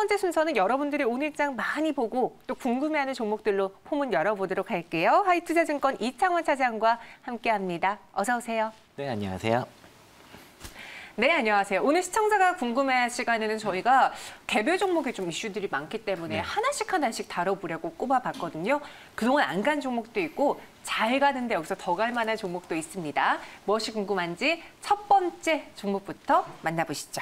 번째 순서는 여러분들이 오늘장 많이 보고 또 궁금해하는 종목들로 포문 열어보도록 할게요. 하이투자증권 이창원 차장과 함께합니다. 어서 오세요. 네, 안녕하세요. 네, 안녕하세요. 오늘 시청자가 궁금해할 시간에는 저희가 개별 종목에 좀 이슈들이 많기 때문에 하나씩 다뤄보려고 꼽아봤거든요. 그동안 안 간 종목도 있고 잘 가는데 여기서 더 갈 만한 종목도 있습니다. 무엇이 궁금한지 첫 번째 종목부터 만나보시죠.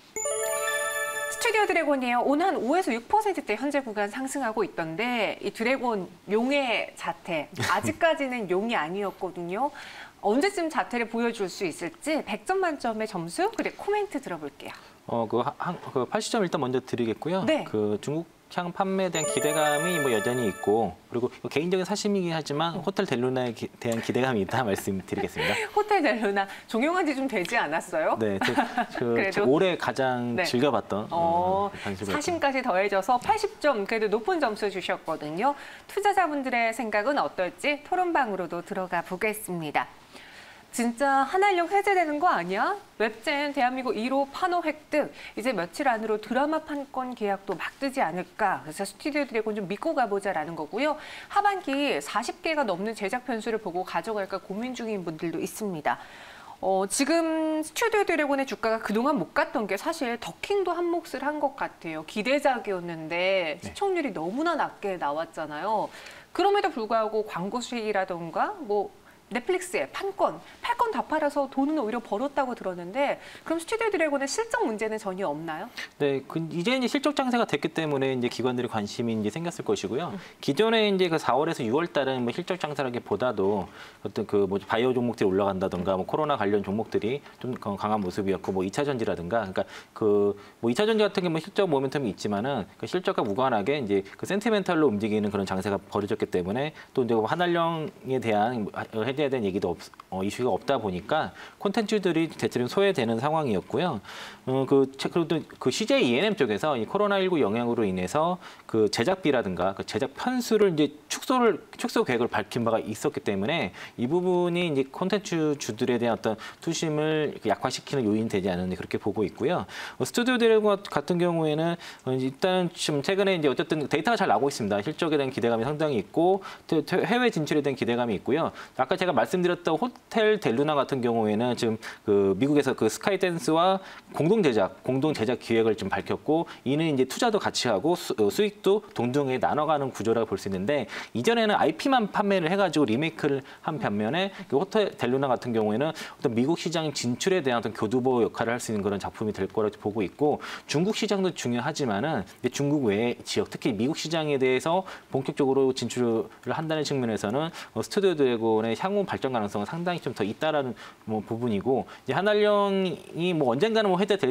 스튜디오 드래곤이에요. 오늘 한 5에서 6%대 현재 구간 상승하고 있던데 이 드래곤 용의 자태 아직까지는 용이 아니었거든요. 언제쯤 자태를 보여줄 수 있을지 100점 만점의 점수 그리고 코멘트 들어볼게요. 그 80점 일단 먼저 드리겠고요. 네. 그 중국향 판매에 대한 기대감이 뭐 여전히 있고 그리고 개인적인 사심이긴 하지만 호텔 델루나에 대한 기대감이 있다 말씀드리겠습니다. 호텔 델루나 종영한 지 좀 되지 않았어요? 네, 올해 가장 즐겨봤던 사심까지 더해져서 80점 그래도 높은 점수 주셨거든요. 투자자분들의 생각은 어떨지 토론방으로도 들어가 보겠습니다. 진짜 한알령 해제되는 거 아니야? 웹젠 대한민국 1호 판호 획득. 이제 며칠 안으로 드라마 판권 계약도 막 뜨지 않을까. 그래서 스튜디오 드래곤 좀 믿고 가보자라는 거고요. 하반기 40개가 넘는 제작 편수를 보고 가져갈까 고민 중인 분들도 있습니다. 지금 스튜디오 드래곤의 주가가 그동안 못 갔던 게 사실 더킹도 한 몫을 한 것 같아요. 기대작이었는데 시청률이 너무나 낮게 나왔잖아요. 그럼에도 불구하고 광고 수익이라던가 넷플릭스에 팔건 다 팔아서 돈은 오히려 벌었다고 들었는데 그럼 스튜디오 드래곤의 실적 문제는 전혀 없나요? 네, 이제 실적 장세가 됐기 때문에 이제 기관들의 관심이 이제 생겼을 것이고요. 기존에 이제 그 4월에서 6월 달은 뭐 실적 장세라기보다도 어떤 바이오 종목들이 올라간다든가 코로나 관련 종목들이 좀 강한 모습이었고 2차 전지라든가 그러니까 2차 전지 같은 게 실적 모멘텀이 있지만은 그 실적과 무관하게 이제 그 센티멘탈로 움직이는 그런 장세가 벌어졌기 때문에 또 이제 한알령에 대한 해제에 대한 얘기도 이슈가 없다 보니까 콘텐츠들이 대체로 소외되는 상황이었고요. 그리고 그 CJ E&M 쪽에서 이 코로나19 영향으로 인해서 그 제작비라든가 그 제작 편수를 이제 축소 계획을 밝힌 바가 있었기 때문에 이 부분이 이제 콘텐츠 주들에 대한 어떤 투심을 약화시키는 요인이 되지 않았는지 그렇게 보고 있고요. 스튜디오 드래곤 같은 경우에는 일단 지금 최근에 이제 어쨌든 데이터가 잘 나오고 있습니다. 실적에 대한 기대감이 상당히 있고 해외 진출에 대한 기대감이 있고요. 아까 제가 말씀드렸던 호텔 델루나 같은 경우에는 지금 미국에서 스카이댄스와 공동 제작 기획을 좀 밝혔고 이는 이제 투자도 같이 하고 수익도 동등하게 나눠가는 구조라고 볼 수 있는데 이전에는 IP만 판매를 해가지고 리메이크를 한 반면에 호텔 델루나 같은 경우에는 어떤 미국 시장 진출에 대한 어떤 교두보 역할을 할 수 있는 그런 작품이 될 거라고 보고 있고 중국 시장도 중요하지만은 중국 외의 지역 특히 미국 시장에 대해서 본격적으로 진출을 한다는 측면에서는 스튜디오 드래곤의 향후 발전 가능성은 상당히 좀 더 있다라는 부분이고 이제 한알령이 언젠가는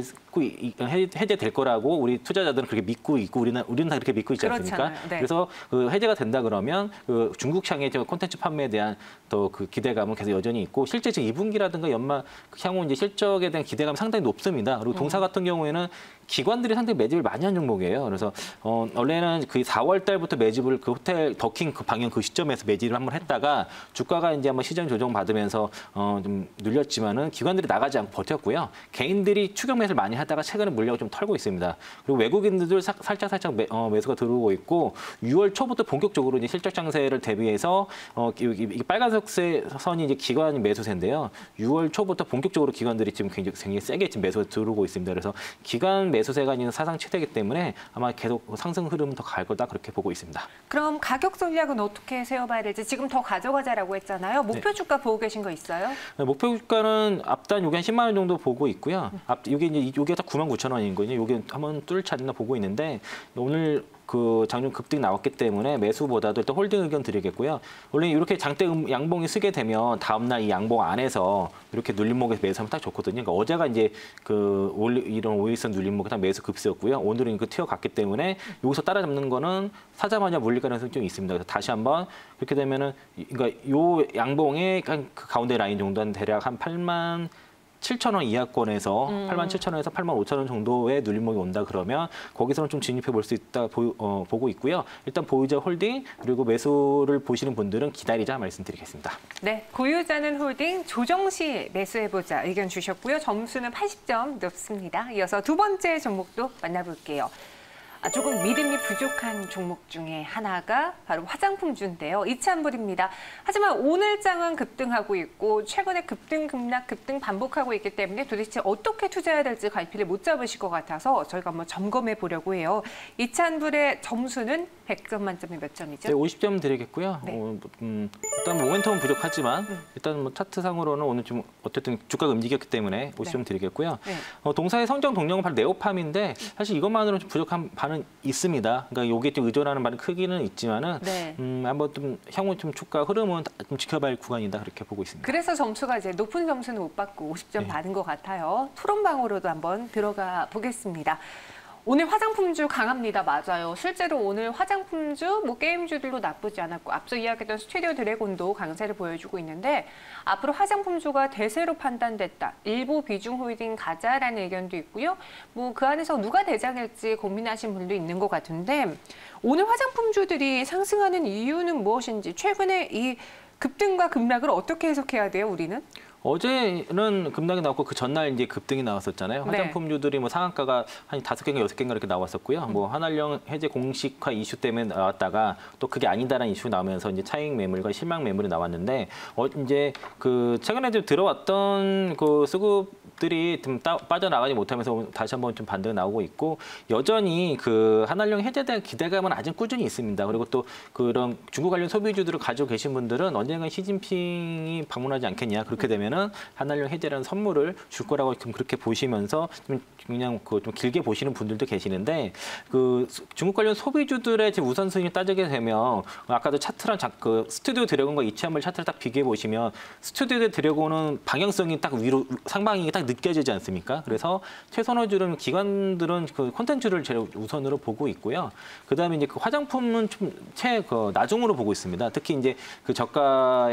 해제될 거라고 우리 투자자들은 그렇게 믿고 있고 우리는 다 그렇게 믿고 있지 않습니까? 네. 그래서 해제가 된다 그러면 중국향의 콘텐츠 판매에 대한 또 기대감은 계속 여전히 있고 실제 지금 2분기라든가 연말 향후 이제 실적에 대한 기대감이 상당히 높습니다. 그리고 동사 같은 경우에는 기관들이 상당히 매집을 많이 한 종목이에요. 그래서 원래는 그 4월 달부터 매집을 그 호텔 더킹 방영 그 시점에서 매집을 한번 했다가 주가가 이제 한번 시장 조정 받으면서 좀 눌렸지만은 기관들이 나가지 않고 버텼고요. 개인들이 추격 매수를 많이 하다가 최근에 물량을 좀 털고 있습니다. 그리고 외국인들도 살짝 매수가 들어오고 있고 6월 초부터 본격적으로 이제 실적 장세를 대비해서 이 빨간색 선이 이제 기관 매수세인데요. 6월 초부터 본격적으로 기관들이 지금 굉장히 세게 지금 매수가 들어오고 있습니다. 그래서 기관 매수세가 있는 사상 최대이기 때문에 아마 계속 상승 흐름은 더 갈 거다 그렇게 보고 있습니다. 그럼 가격 전략은 어떻게 세워봐야 될지 지금 더 가져가자라고 했잖아요. 목표 주가 보고 계신 거 있어요? 네, 목표 주가는 앞단 요게 한 10만 원 정도 보고 있고요. 요게 딱 99,000원이거든요. 요게 한번 뚫지 않나 보고 있는데 오늘 장중 급등 나왔기 때문에 매수보다도 일단 홀딩 의견 드리겠고요. 원래 이렇게 장대 양봉이 쓰게 되면 다음날 이 양봉 안에서 이렇게 눌림목에서 매수하면 딱 좋거든요. 그러니까 어제가 이제 이런 5일선 눌림목이 딱 매수 급수였고요. 오늘은 튀어갔기 때문에 여기서 따라잡는 거는 사자마자 물릴 가능성이 좀 있습니다. 그래서 다시 한번 이렇게 되면은 그러니까 요 양봉의 그 가운데 라인 정도는 대략 한 87,000원 이하권에서 87,000원에서 85,000원 정도의 눌림목이 온다 그러면 거기서는 좀 진입해 볼 수 있다 보고 있고요. 일단 보유자 홀딩 그리고 매수를 보시는 분들은 기다리자 말씀드리겠습니다. 네, 보유자는 홀딩, 조정 시 매수해보자 의견 주셨고요. 점수는 80점 높습니다. 이어서 두 번째 종목도 만나볼게요. 조금 믿음이 부족한 종목 중에 하나가 바로 화장품주인데요. 이찬불입니다. 하지만 오늘 장은 급등하고 있고 최근에 급등, 급락, 급등 반복하고 있기 때문에 도대체 어떻게 투자해야 될지 갈피를 못 잡으실 것 같아서 저희가 한번 점검해 보려고 해요. 이찬불의 점수는 100점 만점에 몇 점이죠? 네, 50점 드리겠고요. 네. 일단 모멘텀은 부족하지만 일단 뭐 차트상으로는 오늘 좀 어쨌든 주가가 움직였기 때문에 50점 드리겠고요. 네. 동사의 성장 동력은 바로 네오팜인데 사실 이것만으로는 좀 부족한 바는 있습니다. 그러니까 이게 좀 의존하는 바는 크기는 있지만은 네. 한번 좀 향후 좀 주가 흐름은 좀 지켜봐야 할 구간이다 그렇게 보고 있습니다. 그래서 점수가 이제 높은 점수는 못 받고 50점 네. 받은 것 같아요. 토론방으로도 한번 들어가 보겠습니다. 오늘 화장품주 강합니다. 맞아요. 실제로 오늘 화장품주, 게임주들도 나쁘지 않았고 앞서 이야기했던 스튜디오 드래곤도 강세를 보여주고 있는데 앞으로 화장품주가 대세로 판단됐다. 일부 비중 홀딩 가자라는 의견도 있고요. 그 안에서 누가 대장일지 고민하신 분도 있는 것 같은데 오늘 화장품주들이 상승하는 이유는 무엇인지 최근에 이 급등과 급락을 어떻게 해석해야 돼요, 우리는? 어제는 급락이 나왔고 그 전날 이제 급등이 나왔었잖아요. 네. 화장품주들이 상한가가 한 5개인가 6개인가 이렇게 나왔었고요. 한알령 해제 공식화 이슈 때문에 나왔다가 또 그게 아니다라는 이슈 나오면서 이제 차익 매물과 실망 매물이 나왔는데 이제 그 최근에 좀 들어왔던 그 수급들이 좀 빠져나가지 못하면서 다시 한번 좀 반등이 나오고 있고 여전히 그 한알령 해제에 대한 기대감은 아직 꾸준히 있습니다. 그리고 또 그런 중국 관련 소비주들을 가지고 계신 분들은 언젠가 시진핑이 방문하지 않겠냐 그렇게 되면 한알령 해제라는 선물을 줄 거라고 좀 그렇게 보시면서 좀 그냥 좀 길게 보시는 분들도 계시는데 그 중국 관련 소비주들의 우선순위 따지게 되면 아까도 차트랑 그 스튜디오 드래곤과 이치한물 차트를 딱 비교해 보시면 스튜디오 드래곤은 방향성이 딱 위로 상방이 딱 느껴지지 않습니까? 그래서 최선호주는 기관들은 그 콘텐츠를 제일 우선으로 보고 있고요. 그다음에 이제 그 화장품은 좀 나중으로 보고 있습니다. 특히 이제 그 저가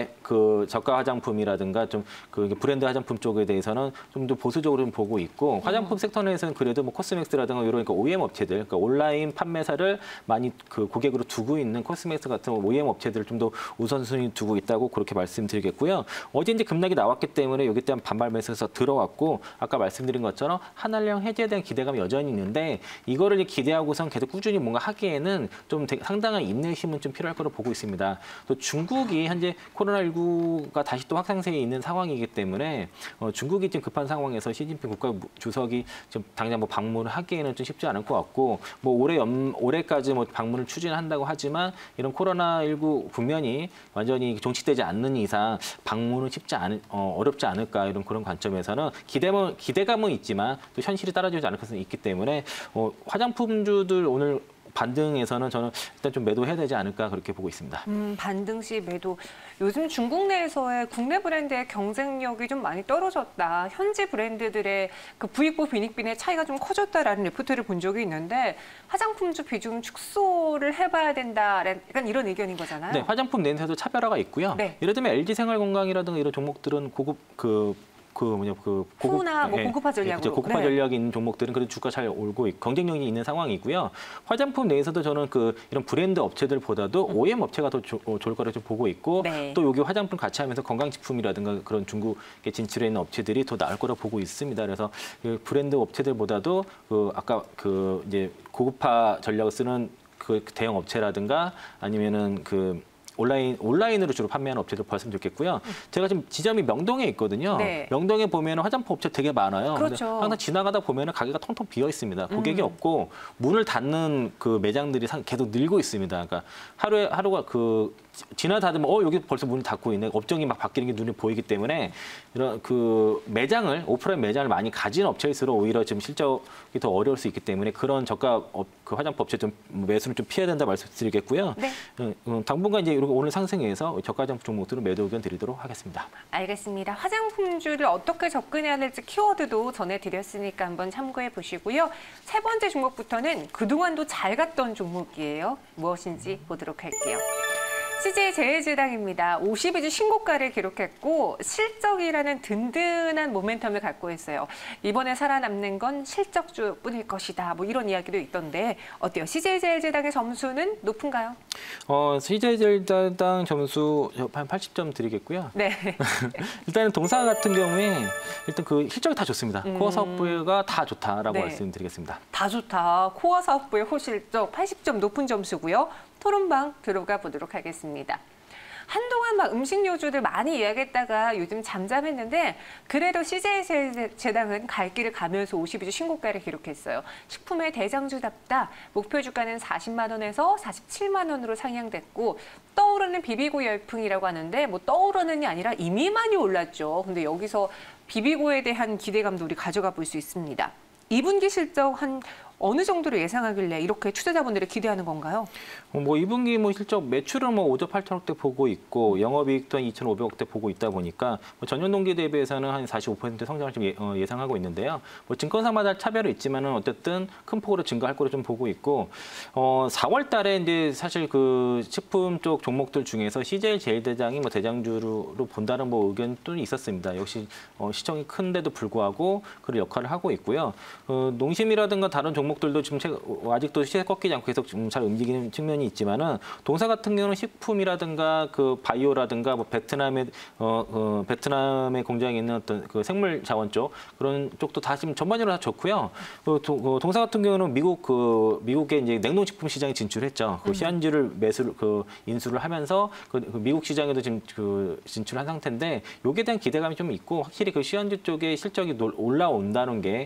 화장품이라든가 좀 그 브랜드 화장품 쪽에 대해서는 좀 더 보수적으로 좀 보고 있고 화장품 섹터 내에서는 그래도 코스맥스라든가 이런 그러니까 OEM 업체들, 그러니까 온라인 판매사를 많이 그 고객으로 두고 있는 코스맥스 같은 OEM 업체들을 좀 더 우선순위 두고 있다고 그렇게 말씀드리겠고요. 어제 이제 급락이 나왔기 때문에 여기 대한 반발 매수에서 들어왔고 아까 말씀드린 것처럼 한알령 해제에 대한 기대감이 여전히 있는데 이거를 기대하고선 계속 꾸준히 뭔가 하기에는 좀 상당한 인내심은 좀 필요할 거로 보고 있습니다. 또 중국이 현재 코로나19가 다시 또 확산세에 있는 상황이기 때문에 중국이 지금 급한 상황에서 시진핑 국가 주석이 좀 당장 방문을 하기에는 좀 쉽지 않을 것 같고 올해까지 방문을 추진한다고 하지만 이런 코로나19 국면이 완전히 종식되지 않는 이상 방문은 어렵지 않을까 이런 그런 관점에서는 기대감은 있지만 또 현실이 따라주지 않을 것은 있기 때문에 화장품주들 오늘 반등에서는 저는 일단 좀 매도해야 되지 않을까 그렇게 보고 있습니다. 반등 시 매도. 요즘 중국 내에서의 국내 브랜드의 경쟁력이 좀 많이 떨어졌다. 현지 브랜드들의 그 부익부 빈익빈의 차이가 좀 커졌다라는 리포트를 본 적이 있는데 화장품주 비중 축소를 해봐야 된다. 약간 이런 의견인 거잖아요. 네, 화장품 내에서도 차별화가 있고요. 네. 예를 들면 LG생활건강이라든가 이런 종목들은 고급 푸나 고급화 전략으로. 고급화 전략이 있는 종목들은 그래도 주가 잘 오르고 경쟁력이 있는 상황이고요. 화장품 내에서도 저는 이런 브랜드 업체들보다도 OEM 업체가 더 좋을 거라고 좀 보고 있고 네. 또 여기 화장품 같이 하면서 건강식품이라든가 그런 중국에 진출해 있는 업체들이 더 나을 거라고 보고 있습니다. 그래서 그 브랜드 업체들보다도 아까 이제 고급화 전략을 쓰는 그 대형 업체라든가 아니면은 온라인으로 주로 판매하는 업체들 봤으면 좋겠고요. 제가 지금 지점이 명동에 있거든요. 네. 명동에 보면 화장품 업체 되게 많아요. 그렇죠. 근데 항상 지나가다 보면 가게가 텅텅 비어 있습니다. 고객이 없고 문을 닫는 그 매장들이 계속 늘고 있습니다. 그러니까 하루가 지나다 보면 여기 벌써 문을 닫고 있네. 업종이 막 바뀌는 게 눈에 보이기 때문에 이런 오프라인 매장을 많이 가진 업체일수록 오히려 지금 실적이 더 어려울 수 있기 때문에 그런 저가 그 화장품 업체 좀 매수를 좀 피해야 된다 말씀드리겠고요. 네. 당분간 이제 오늘 상승해서 저가 화장품 종목들은 매도 의견 드리도록 하겠습니다. 알겠습니다. 화장품주를 어떻게 접근해야 될지 키워드도 전해드렸으니까 한번 참고해 보시고요. 세 번째 종목부터는 그동안도 잘 갔던 종목이에요. 무엇인지 보도록 할게요. CJ제일제당입니다. 52주 신고가를 기록했고 실적이라는 든든한 모멘텀을 갖고 있어요. 이번에 살아남는 건 실적주뿐일 것이다. 뭐 이런 이야기도 있던데 어때요? CJ제일제당의 점수는 높은가요? CJ제일제당 점수 한 80점 드리겠고요. 네. 일단은 동사 같은 경우에 일단 그 실적이 다 좋습니다. 코어 사업부가 다 좋다라고 네. 말씀드리겠습니다. 다 좋다. 코어 사업부의 호실적 80점 높은 점수고요. 토론방 들어가 보도록 하겠습니다. 한동안 막 음식료주들 많이 이야기했다가 요즘 잠잠했는데 그래도 CJ제당은 갈 길을 가면서 52주 신고가를 기록했어요. 식품의 대장주답다. 목표 주가는 40만 원에서 47만 원으로 상향됐고 떠오르는 비비고 열풍이라고 하는데 뭐 떠오르는이 아니라 이미 많이 올랐죠. 근데 여기서 비비고에 대한 기대감도 우리 가져가 볼 수 있습니다. 2분기 실적 한 어느 정도로 예상하길래 이렇게 투자자분들이 기대하는 건가요? 뭐 2분기 뭐 실적 매출은 뭐 5조 8천억대 보고 있고 영업이익도 한 2,500억대 보고 있다 보니까 뭐 전년 동기 대비해서는 한 45% 성장을 좀 예상하고 있는데요. 뭐 증권사마다 차별은 있지만은 어쨌든 큰 폭으로 증가할 거로 좀 보고 있고 4월 달에 이제 사실 그 식품 쪽 종목들 중에서 CJ제일제당이 뭐 대장주로 본다는 뭐 의견도 있었습니다. 역시 시청이 큰데도 불구하고 그런 역할을 하고 있고요. 농심이라든가 다른 종목들도 지금 아직도 시세 꺾이지 않고 계속 좀 잘 움직이는 측면이 있지만은 동사 같은 경우는 식품이라든가 그 바이오라든가 뭐 베트남의 공장에 있는 어떤 그 생물 자원 쪽 그런 쪽도 다 지금 전반적으로 다 좋고요. 동사 같은 경우는 미국의 이제 냉동식품 시장에 진출했죠. 그 시안주를 인수를 하면서 그 미국 시장에도 지금 그 진출한 상태인데 여기에 대한 기대감이 좀 있고 확실히 그 시안주 쪽에 실적이 올라온다는 게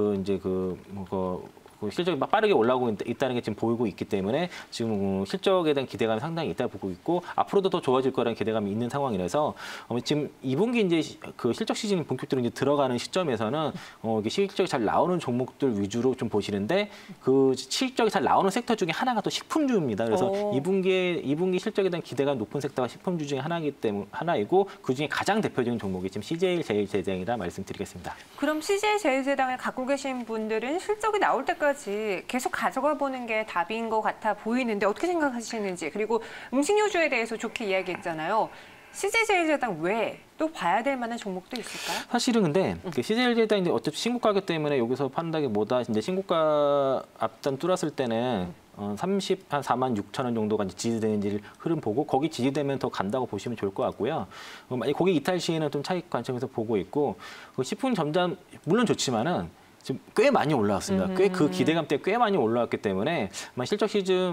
실적이 빠르게 올라오고 있다는 게 지금 보이고 있기 때문에 지금 실적에 대한 기대감이 상당히 있다 보고 있고 앞으로도 더 좋아질 거라는 기대감이 있는 상황이라서 지금 2분기 이제 그 실적 시즌이 본격적으로 이제 들어가는 시점에서는 이게 실적이 잘 나오는 종목들 위주로 좀 보시는데 그 실적이 잘 나오는 섹터 중에 하나가 또 식품주입니다. 그래서 2분기 실적에 대한 기대감 높은 섹터가 식품주 중에 하나이고 그 중에 가장 대표적인 종목이 지금 CJ제일제당이라 말씀드리겠습니다. 그럼 CJ제일제당을 갖고 계신 분들은 실적이 나올 때까지 계속 가져가 보는 게 답인 것 같아 보이는데 어떻게 생각하시는지 그리고 음식료주에 대해서 좋게 이야기했잖아요. CJ제일제당 외에 또 봐야 될 만한 종목도 있을까요? 사실은 근데 CJ제일제당 이제 어차피 신고가기 때문에 여기서 판다기보다 이제 신고가 앞단 뚫었을 때는 한 4만 6천 원 정도가 이제 지지되는지를 흐름 보고 거기 지지되면 더 간다고 보시면 좋을 것 같고요. 만약 거기 이탈 시에는 좀 차익 관점에서 보고 있고 식품 점점 물론 좋지만은 지금 꽤 많이 올라왔습니다. 꽤 그 기대감 때문에 꽤 많이 올라왔기 때문에 아마 실적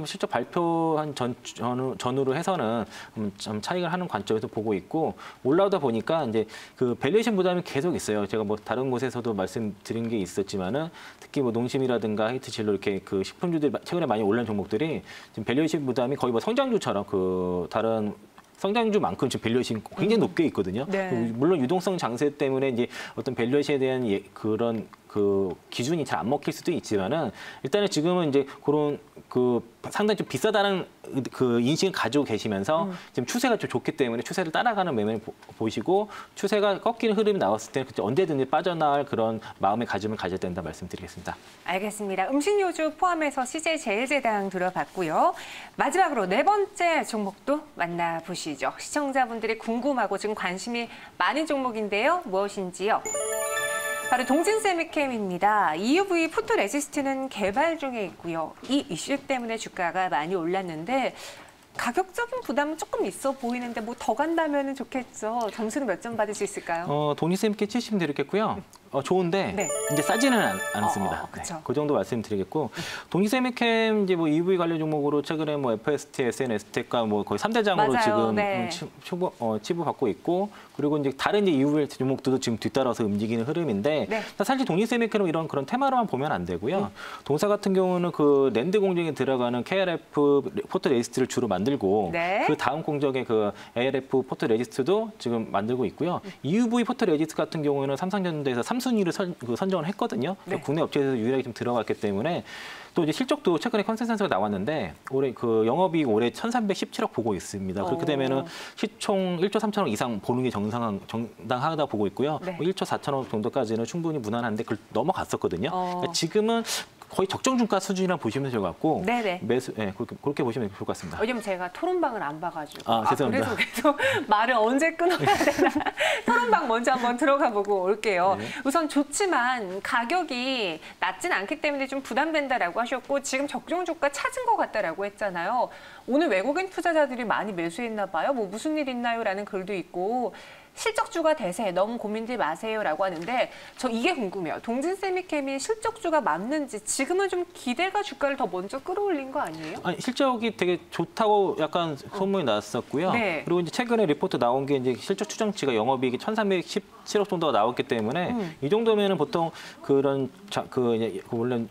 발표한 전후로 해서는 좀 차익을 하는 관점에서 보고 있고 올라오다 보니까 이제 그 밸류에이션 부담이 계속 있어요. 제가 뭐 다른 곳에서도 말씀드린 게 있었지만은 특히 뭐 농심이라든가 하이트진로 이렇게 그 식품주들 최근에 많이 올라온 종목들이 지금 밸류에이션 부담이 거의 뭐 성장주처럼 그 다른 성장주만큼 지금 밸류에이션이 굉장히 높게 있거든요. 네. 물론 유동성 장세 때문에 이제 어떤 밸류에이션에 대한 그런 그 기준이 잘 안 먹힐 수도 있지만은 일단은 지금은 이제 그런 그 상당히 좀 비싸다는 그 인식을 가지고 계시면서 지금 추세가 좀 좋기 때문에 추세를 따라가는 매매를 보시고 추세가 꺾이는 흐름이 나왔을 때는 언제든지 빠져나갈 그런 마음의 가짐을 가져야 된다 말씀드리겠습니다. 알겠습니다. 음식료주 포함해서 CJ제일제당 들어봤고요. 마지막으로 네 번째 종목도 만나보시죠. 시청자분들이 궁금하고 지금 관심이 많은 종목인데요. 무엇인지요? 바로 동진세미캠입니다. EUV 포토레지스트는 개발 중에 있고요. 이 이슈 때문에 주가가 많이 올랐는데 가격적인 부담은 조금 있어 보이는데 뭐 더 간다면 좋겠죠. 점수는 몇 점 받을 수 있을까요? 동진세미캠 70 드리겠고요. 좋은데 네. 이제 싸지는 않습니다. 그렇죠. 네, 그 정도 말씀드리겠고 동진세미캠 이제 뭐 EV 관련 종목으로 최근에 뭐 FST, SNS텍과 뭐 거의 3대장으로 맞아요. 지금 네. 치부받고 있고 그리고 이제 다른 이제 EV 종목들도 지금 뒤따라서 움직이는 흐름인데 네. 사실 동진세미캠은 이런 그런 테마로만 보면 안 되고요. 동사 같은 경우는 그 랜드 공정에 들어가는 KRF 포토 레지스트를 주로 만들고 네. 그 다음 공정의 그 ARF 포토 레지스트도 지금 만들고 있고요. EUV 포토 레지스트 같은 경우는 삼성전자에서 3순위를 선정을 했거든요. 네. 국내 업체에서 유일하게 좀 들어갔기 때문에 또 이제 실적도 최근에 컨센서스가 나왔는데 올해 그 영업이익 올해 1,317억 보고 있습니다. 그렇게 되면은 시총 1조 3천억 이상 보는 게 정당하다 보고 있고요. 네. 뭐 1조 4천억 정도까지는 충분히 무난한데 그걸 넘어갔었거든요. 그러니까 지금은 거의 적정 주가 수준이라 보시면 될 것 같고 네네. 매수 그렇게 보시면 좋을 것 같습니다. 왜냐면 제가 토론방을 안 봐가지고. 죄송합니다. 그래서 말을 언제 끊어야 되나. 토론방 먼저 한번 들어가 보고 올게요. 네. 우선 좋지만 가격이 낮진 않기 때문에 좀 부담된다라고 하셨고 지금 적정 주가 찾은 것 같다라고 했잖아요. 오늘 외국인 투자자들이 많이 매수했나 봐요. 뭐 무슨 일 있나요? 라는 글도 있고. 실적주가 대세 너무 고민들 마세요라고 하는데 저 이게 궁금해요. 동진세미캠이 실적주가 맞는지 지금은 좀 기대가 주가를 더 먼저 끌어올린 거 아니에요? 아니, 실적이 되게 좋다고 약간 소문이 났었고요. 네. 그리고 이제 최근에 리포트 나온 게 이제 실적 추정치가 영업이익이 1,317억 정도가 나왔기 때문에 이 정도면은 보통 그런 물론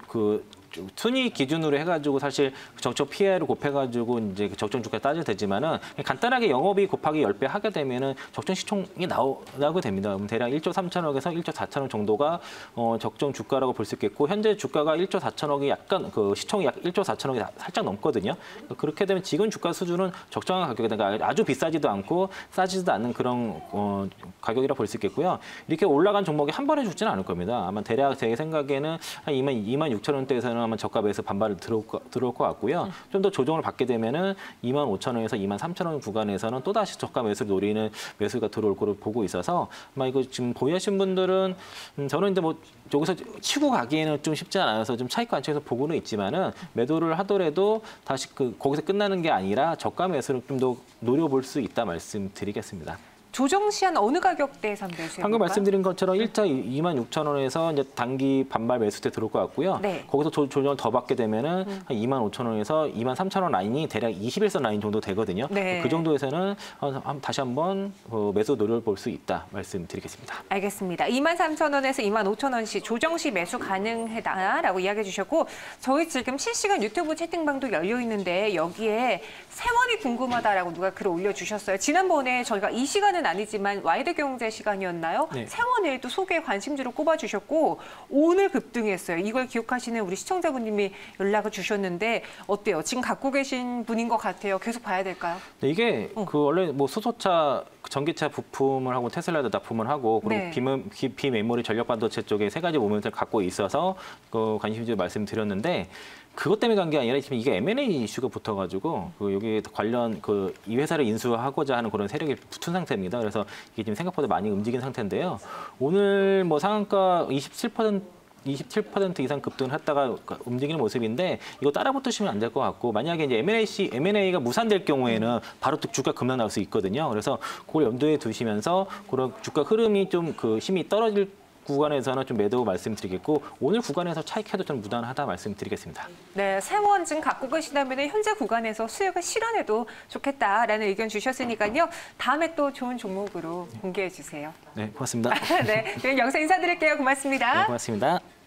순위 기준으로 해가지고 사실 적정 PR을 곱해가지고 이제 적정 주가 따져도 되지만은 간단하게 영업이익 곱하기 10배 하게 되면은 적정 시총이 나오게 됩니다. 그럼 대략 1조 3천억에서 1조 4천억 정도가 적정 주가라고 볼 수 있겠고 현재 주가가 1조 4천억이 약간 시총이 약 1조 4천억이 살짝 넘거든요. 그렇게 되면 지금 주가 수준은 적정한 가격이다. 그러니까 아주 비싸지도 않고 싸지도 않는 그런 가격이라 볼 수 있겠고요. 이렇게 올라간 종목이 한 번에 죽지는 않을 겁니다. 아마 대략 제 생각에는 한 2만 6천 원대에서는 아마 저가 매수 반발을 들어올 것 같고요. 좀 더 조정을 받게 되면은 2만 5천 원에서 2만 3천 원 구간에서는 또 다시 저가 매수를 노리는 매수가 들어올 거로 보고 있어서 아마 이거 지금 보유하신 분들은 저는 이제 뭐 여기서 치고 가기에는 좀 쉽지 않아서 좀 차익 관점에서 보고는 있지만은 매도를 하더라도 다시 거기서 끝나는 게 아니라 저가 매수를 좀 더 노려볼 수 있다 말씀드리겠습니다. 조정 시한 어느 가격대에서 매수해볼까요? 방금 말씀드린 것처럼 1차 2만 6천 원에서 이제 단기 반발 매수 때 들어올 것 같고요. 네. 거기서 조정을 더 받게 되면은 한 2만 5천 원에서 2만 3천 원 라인이 대략 21선 라인 정도 되거든요. 네. 그 정도에서는 다시 한번 매수 노려볼 수 있다 말씀드리겠습니다. 알겠습니다. 2만 3천 원에서 2만 5천 원씩 조정 시 매수 가능하다라고 이야기해 주셨고 저희 지금 실시간 유튜브 채팅방도 열려 있는데 여기에 세원이 궁금하다라고 누가 글을 올려주셨어요. 지난번에 저희가 이 시간은 아니지만 와이드 경제 시간이었나요? 네. 세원을 또 소개 관심주로 꼽아주셨고 오늘 급등했어요. 이걸 기억하시는 우리 시청자분님이 연락을 주셨는데 어때요? 지금 갖고 계신 분인 것 같아요. 계속 봐야 될까요? 네, 이게 원래 뭐 수소차, 전기차 부품을 하고 테슬라도 납품을 하고 그리고 네. 비메모리 전력 반도체 쪽에 세 가지 모멘트를 갖고 있어서 관심주 말씀드렸는데. 그것 때문에 간 게 아니라 지금 이게 M&A 이슈가 붙어가지고 여기 관련 이 회사를 인수하고자 하는 그런 세력이 붙은 상태입니다. 그래서 이게 지금 생각보다 많이 움직인 상태인데요. 오늘 뭐 상한가 27% 이상 급등을 했다가 움직이는 모습인데 이거 따라 붙으시면 안 될 것 같고 만약에 이제 M&A가 무산될 경우에는 바로 또 주가 급락 나올 수 있거든요. 그래서 그걸 염두에 두시면서 그런 주가 흐름이 좀 힘이 떨어질 구간에서는 좀 매도 말씀드리겠고 오늘 구간에서 차익해도 좀 무난하다 말씀드리겠습니다. 네, 세원 지금 갖고 계시다면 현재 구간에서 수익을 실현해도 좋겠다라는 의견 주셨으니까요. 다음에 또 좋은 종목으로 공개해 주세요. 네, 고맙습니다. 네, 영상 인사드릴게요. 고맙습니다. 네, 고맙습니다.